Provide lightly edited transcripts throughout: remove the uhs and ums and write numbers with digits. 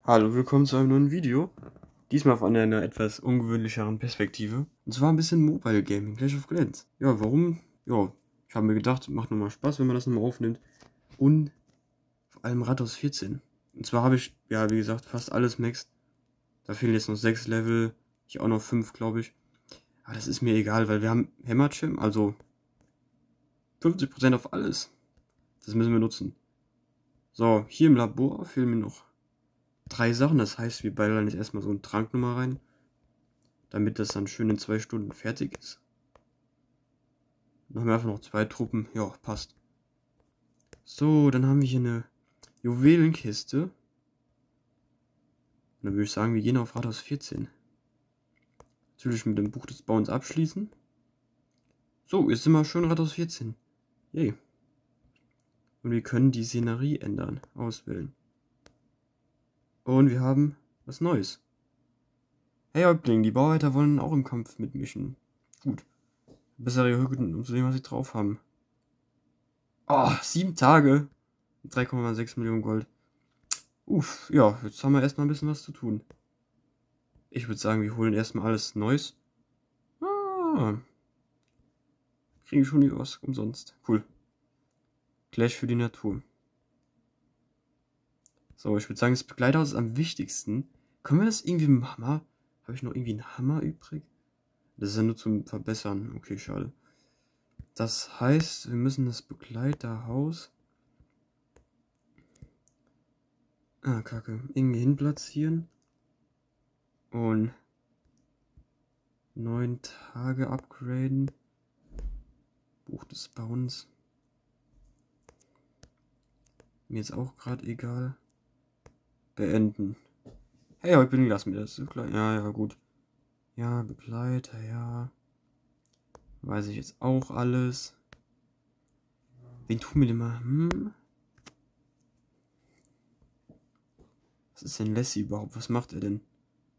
Hallo, willkommen zu einem neuen Video. Diesmal von einer etwas ungewöhnlicheren Perspektive. Und zwar ein bisschen Mobile Gaming, Clash of Clans. Ja, warum? Ja, ich habe mir gedacht, macht nochmal Spaß, wenn man das nochmal aufnimmt. Und vor allem Rathaus 14. Und zwar habe ich, ja, wie gesagt, fast alles maxed. Da fehlen jetzt noch 6 Level. Ich auch noch 5, glaube ich. Aber das ist mir egal, weil wir haben Hämmerchim, also 50% auf alles. Das müssen wir nutzen. So, hier im Labor fehlen mir noch 3 Sachen. Das heißt, wir ballern jetzt erstmal so einen Trank nochmal rein, damit das dann schön in 2 Stunden fertig ist. Dann haben wir einfach noch 2 Truppen. Ja, passt. So, dann haben wir hier eine Juwelenkiste. Und dann würde ich sagen, wir gehen auf Rathaus 14. Natürlich mit dem Buch des Bauens abschließen. So, jetzt sind wir schön Rathaus 14. Yay. Und wir können die Szenerie ändern. Auswählen. Und wir haben was Neues. Hey Häuptling, die Bauarbeiter wollen auch im Kampf mitmischen. Gut. Bessere Hütten, um zu sehen, was sie drauf haben. Oh, 7 Tage. 3,6 Millionen Gold. Uff, ja, jetzt haben wir erstmal ein bisschen was zu tun. Ich würde sagen, wir holen erstmal alles Neues. Ah, kriegen schon was umsonst. Cool. Clash für die Natur. So, ich würde sagen, das Begleithaus ist am wichtigsten. Können wir das irgendwie mit dem Hammer? Habe ich noch irgendwie einen Hammer übrig? Das ist ja nur zum Verbessern. Okay, schade. Das heißt, wir müssen das Begleiterhaus... Ah, kacke. Irgendwie hin platzieren. Und 9 Tage upgraden. Buch des Bauens. Mir ist auch gerade egal. Beenden. Hey, heute bin ich, lass mir das. Ja, ja, gut. Ja, Begleiter, ja. Weiß ich jetzt auch alles. Wen tun wir denn mal? Was ist denn Lassie überhaupt? Was macht er denn?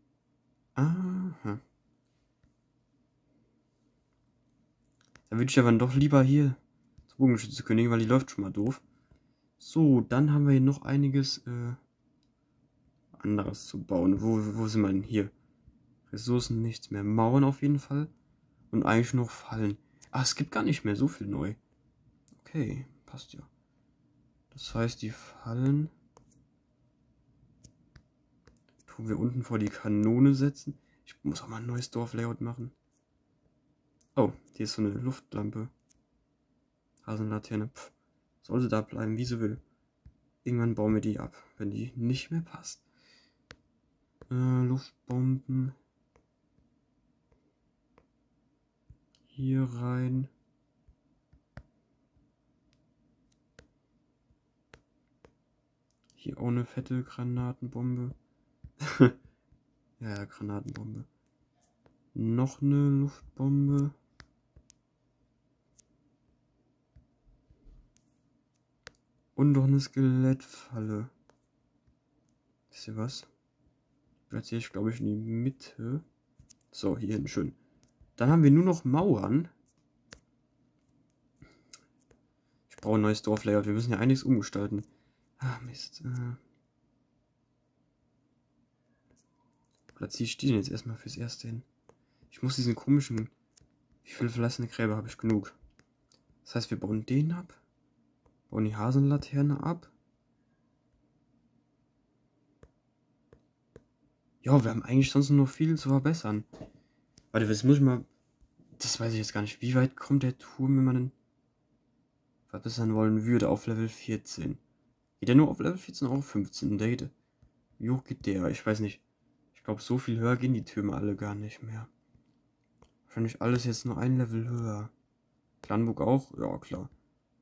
Aha. Da würde ich aber doch lieber hier zur Bogenschützenkönigin, weil die läuft schon mal doof. So, dann haben wir hier noch einiges anderes zu bauen. Wo sind wir denn hier? Ressourcen nichts mehr. Mauern auf jeden Fall. Und eigentlich noch Fallen. Ah, es gibt gar nicht mehr so viel neu. Okay, passt ja. Das heißt, die Fallen tun wir unten vor die Kanone setzen. Ich muss auch mal ein neues Dorflayout machen. Oh, hier ist so eine Luftlampe. Hasenlaterne. Pff, sollte da bleiben, wie sie will. Irgendwann bauen wir die ab, wenn die nicht mehr passt. Luftbomben. Hier rein. Hier auch eine fette Granatenbombe. Ja, Granatenbombe. Noch eine Luftbombe. Und noch eine Skelettfalle. Wisst ihr was? Platziere ich, glaube ich, in die Mitte. So, hier hin, schön. Dann haben wir nur noch Mauern. Ich brauche ein neues Dorflayout. Wir müssen ja einiges umgestalten. Ah, Mist. Platziere ich die denn jetzt erstmal fürs Erste hin? Ich muss diesen komischen... Wie viele verlassene Gräber habe ich genug? Das heißt, wir bauen den ab. Bauen die Hasenlaterne ab. Ja, wir haben eigentlich sonst nur noch viel zu verbessern. Warte, das muss ich mal... Das weiß ich jetzt gar nicht. Wie weit kommt der Turm, wenn man den verbessern wollen würde, auf Level 14? Geht der nur auf Level 14 oder auf 15? Der geht... Wie hoch geht der? Ich weiß nicht. Ich glaube, so viel höher gehen die Türme alle gar nicht mehr. Wahrscheinlich alles jetzt nur ein Level höher. Clanburg auch? Ja, klar.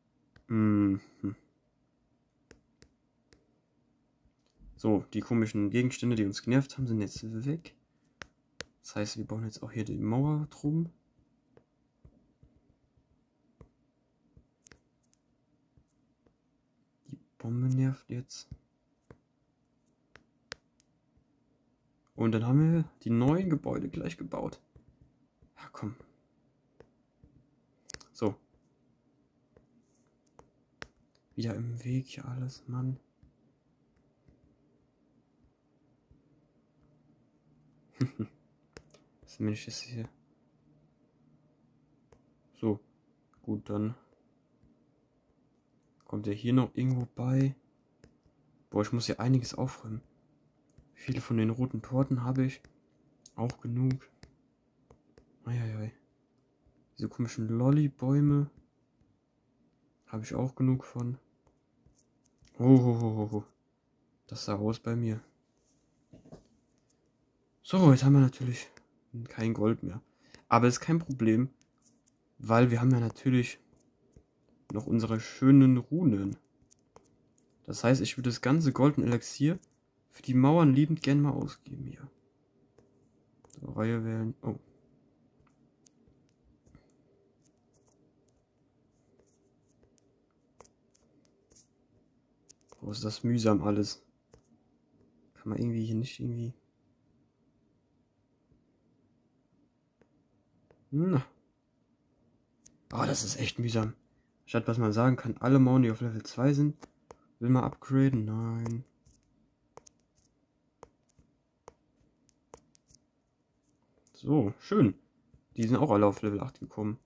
So, die komischen Gegenstände, die uns genervt haben, sind jetzt weg. Das heißt, wir bauen jetzt auch hier die Mauer drum. Die Bombe nervt jetzt. Und dann haben wir die neuen Gebäude gleich gebaut. Ja, komm. So. Wieder im Weg hier alles, Mann. Was bin ich jetzt hier? So, gut, dann kommt er hier noch irgendwo bei. Boah, ich muss hier einiges aufräumen. Viele von den roten Torten habe ich. Auch genug. Eieiei. Diese komischen Lollibäume habe ich auch genug von. Oh. Das sah aus bei mir. So, jetzt haben wir natürlich kein Gold mehr. Aber ist kein Problem, weil wir haben ja natürlich noch unsere schönen Runen. Das heißt, ich würde das ganze Golden Elixier für die Mauern liebend gern mal ausgeben hier. So, Reihe wählen. Oh. Wo ist das mühsam alles? Kann man irgendwie hier nicht irgendwie... Na. Oh, das ist echt mühsam. Statt was man sagen kann, alle Mauern, die auf Level 2 sind, will man upgraden? Nein. So, schön. Die sind auch alle auf Level 8 gekommen.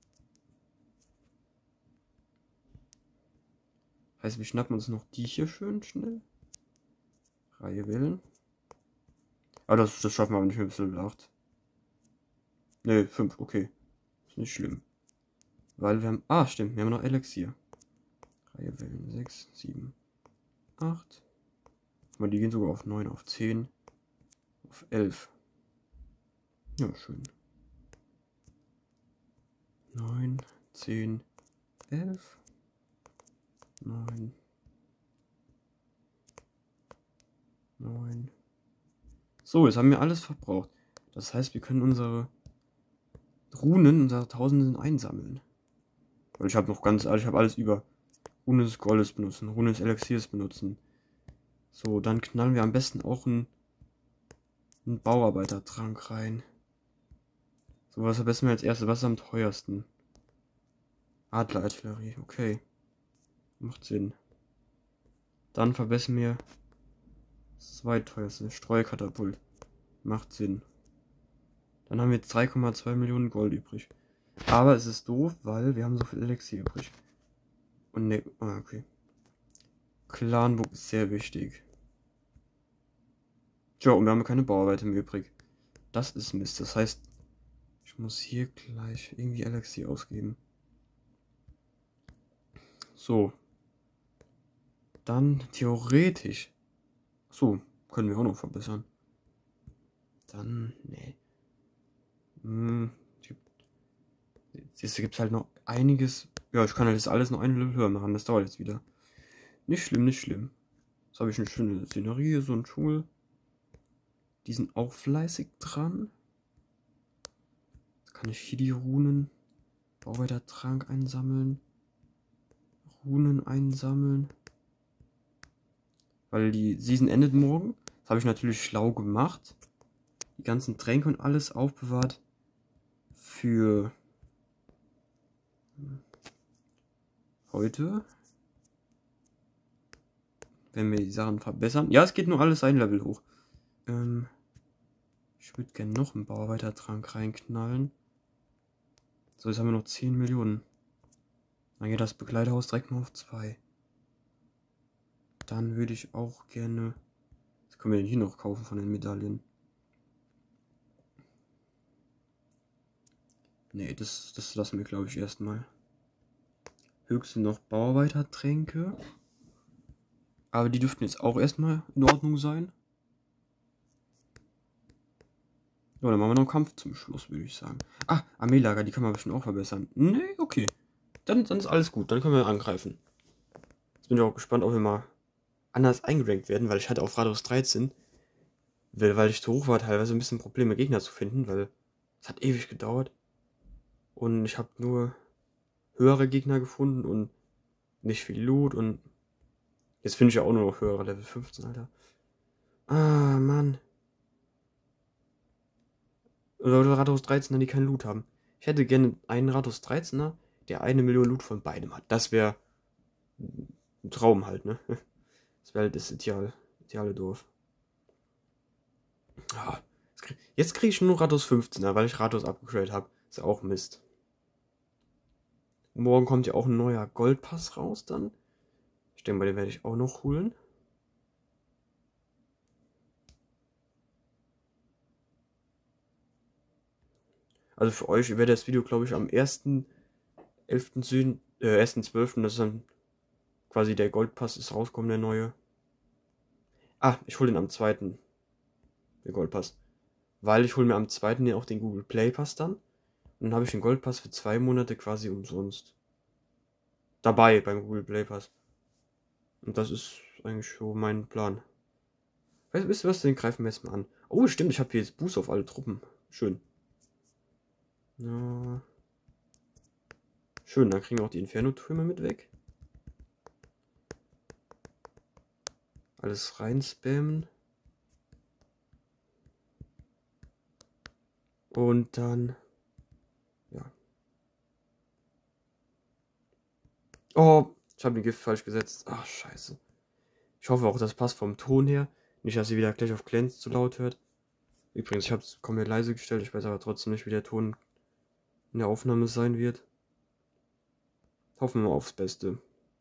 Heißt, wir schnappen uns noch die hier schön schnell. Reihe wählen. Aber das schaffen wir aber nicht mehr bis Level 8. Ne, 5, okay. Ist nicht schlimm. Weil wir haben... Ah, stimmt, wir haben noch Elixier. Reihe wählen. 6, 7, 8. Mal, die gehen sogar auf 9, auf 10, auf 11. Ja, schön. 9, 10, 11. 9. 9. So, jetzt haben wir alles verbraucht. Das heißt, wir können unsere Runen, unsere Tausenden einsammeln. Weil ich habe noch ganz, ich habe alles über. Rune des Goldes benutzen, Rune des Elixiers benutzen. So, dann knallen wir am besten auch einen Bauarbeitertrank rein. So, was verbessern wir als erstes? Was ist am teuersten? Adlerartillerie, okay. Macht Sinn. Dann verbessern wir das zweiteuerste, Streukatapult. Macht Sinn. Dann haben wir jetzt 3,2 Millionen Gold übrig. Aber es ist doof, weil wir haben so viel Elixier übrig. Und ne, okay. Clanburg ist sehr wichtig. Tja, und wir haben keine Bauarbeiter mehr übrig. Das ist Mist. Das heißt, ich muss hier gleich irgendwie Elixier ausgeben. So. Dann theoretisch. So, können wir auch noch verbessern. Dann, nee. Jetzt gibt es halt noch einiges. Ja, ich kann halt jetzt alles noch ein Level höher machen. Das dauert jetzt wieder. Nicht schlimm, nicht schlimm. Jetzt habe ich eine schöne Szenerie, so ein Dschungel. Die sind auch fleißig dran. Jetzt kann ich hier die Runen. Bauarbeitertrank einsammeln. Runen einsammeln. Weil die Season endet morgen. Das habe ich natürlich schlau gemacht. Die ganzen Tränke und alles aufbewahrt für heute. Wenn wir die Sachen verbessern. Ja, es geht nur alles ein Level hoch. Ich würde gerne noch einen Bauarbeitertrank reinknallen. So, jetzt haben wir noch 10 Millionen. Dann geht das Begleiterhaus direkt mal auf 2. Dann würde ich auch gerne... Was können wir denn hier noch kaufen von den Medaillen? Nee, das lassen wir, glaube ich, erstmal. Höchstens noch Bauarbeitertränke. Aber die dürften jetzt auch erstmal in Ordnung sein. Ja, dann machen wir noch einen Kampf zum Schluss, würde ich sagen. Ah, Armeelager, die kann man bestimmt auch verbessern. Nee, okay. Dann ist alles gut, dann können wir angreifen. Jetzt bin ich auch gespannt, ob wir mal anders eingerankt werden, weil ich hatte auf Rathaus 13, weil ich zu hoch war, teilweise ein bisschen Probleme, Gegner zu finden, weil es hat ewig gedauert. Und ich habe nur höhere Gegner gefunden und nicht viel Loot und jetzt finde ich ja auch nur noch höhere Level 15, Alter. Ah, Mann. Oder Rathaus 13er, die keinen Loot haben. Ich hätte gerne einen Rathaus 13er, der 1 Million Loot von beidem hat. Das wäre ein Traum halt, ne? Das wäre halt das ideale Dorf. Ah, Jetzt kriege ich nur Rathaus 15er, weil ich Rathaus abgegradet habe. Ist ja auch Mist. Morgen kommt ja auch ein neuer Goldpass raus dann. Ich denke mal, den werde ich auch noch holen. Also für euch, ihr werdet das Video, glaube ich, am 1.11. 1.12. Das ist dann quasi der Goldpass ist rauskommen, der neue. Ah, ich hole den am 2. Den Goldpass. Weil ich hole mir am 2. ja auch den Google Play Pass dann. Und dann habe ich den Goldpass für 2 Monate quasi umsonst. Dabei beim Google Play Pass. Und das ist eigentlich so mein Plan. Wisst ihr was, den greifen wir jetzt mal an. Oh, stimmt, ich habe hier jetzt Boost auf alle Truppen. Schön. Ja. Schön, dann kriegen wir auch die Inferno-Türme mit weg. Alles rein spammen. Und dann... Ja. Oh, ich habe den Gift falsch gesetzt. Ach, scheiße. Ich hoffe auch, das passt vom Ton her. Nicht, dass ihr wieder gleich auf Clans zu laut hört. Übrigens, ich habe es komplett leise gestellt. Ich weiß aber trotzdem nicht, wie der Ton in der Aufnahme sein wird. Hoffen wir mal aufs Beste.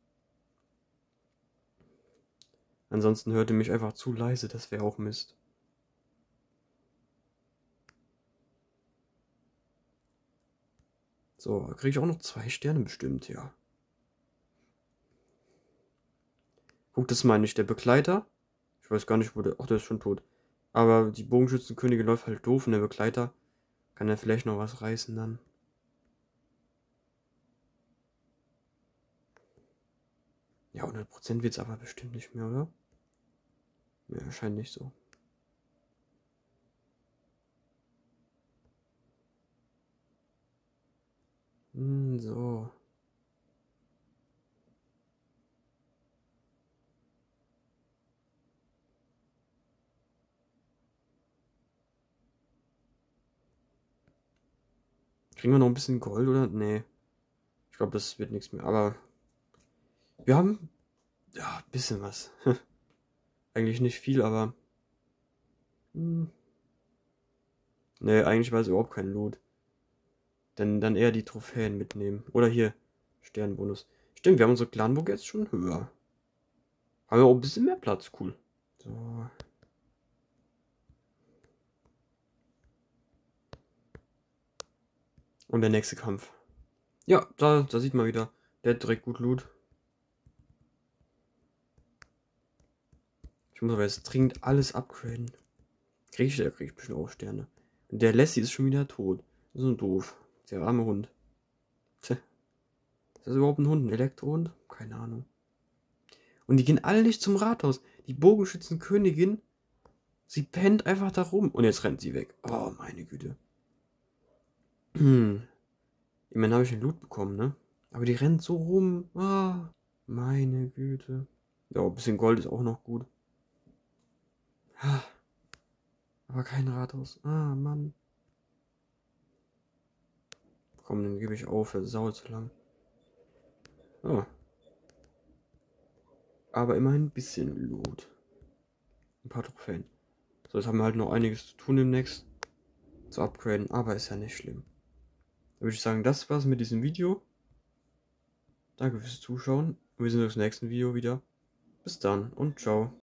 Ansonsten hört ihr mich einfach zu leise. Das wäre auch Mist. So, kriege ich auch noch 2 Sterne bestimmt, ja. Guck, das meine ich, der Begleiter. Ich weiß gar nicht, wo der... Ach, der ist schon tot. Aber die Bogenschützenkönigin läuft halt doof und der Begleiter kann ja vielleicht noch was reißen dann. Ja, 100% wird es aber bestimmt nicht mehr, oder? Ja, scheint nicht so. So. Kriegen wir noch ein bisschen Gold, oder? Nee. Ich glaube, das wird nichts mehr. Aber wir haben ja ein bisschen was. Eigentlich nicht viel, aber... Nee, eigentlich war es überhaupt kein Loot. Denn dann eher die Trophäen mitnehmen. Oder hier, Sternbonus. Stimmt, wir haben unsere Clanburg jetzt schon höher. Haben wir auch ein bisschen mehr Platz, cool. So. Und der nächste Kampf. Ja, da sieht man wieder. Der hat direkt gut Loot. Ich muss aber jetzt dringend alles upgraden. Krieg ich bestimmt auch Sterne. Und der Lassie ist schon wieder tot. So doof. Der arme Hund. Tja. Ist das überhaupt ein Hund? Ein Elektrohund? Keine Ahnung. Und die gehen alle nicht zum Rathaus. Die Bogenschützenkönigin, sie pennt einfach da rum. Und jetzt rennt sie weg. Oh, meine Güte. Immerhin habe ich den Loot bekommen, ne? Aber die rennt so rum. Ah, meine Güte. Ja, ein bisschen Gold ist auch noch gut. Aber kein Rathaus. Ah, Mann. Komm, dann gebe ich auf. Das dauert zu lang. Oh. Aber immerhin ein bisschen Loot. Ein paar Trophäen. So, jetzt haben wir halt noch einiges zu tun demnächst. Zu upgraden. Aber ist ja nicht schlimm. Da würde ich sagen, das war's mit diesem Video. Danke fürs Zuschauen. Wir sehen uns im nächsten Video wieder. Bis dann und ciao.